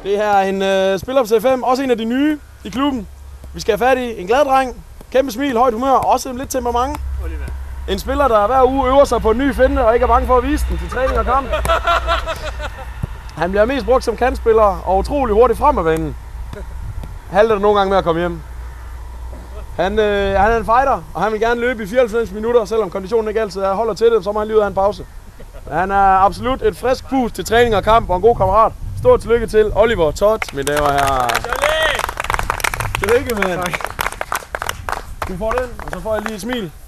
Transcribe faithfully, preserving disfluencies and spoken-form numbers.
Det her er en øh, spiller på C F M, også en af de nye i klubben. Vi skal have fat i en glad dreng, kæmpe smil, højt humør, også lidt temperament. Oliver. En spiller, der hver uge øver sig på en ny finte og ikke er bange for at vise den til træning og kamp. Han bliver mest brugt som kantspiller og utrolig hurtigt frem af banen. Halter det nogle gange med at komme hjem. Han, øh, han er en fighter, og han vil gerne løbe i fireoghalvfems minutter, selvom konditionen ikke altid er holder til det, så må han lige ud af en pause. Han er absolut et frisk pust til træning og kamp og en god kammerat. Stort tillykke til Oliver Todt, mine damer og herrer. Tillykke, mand. Du får den, og så får jeg lige et smil.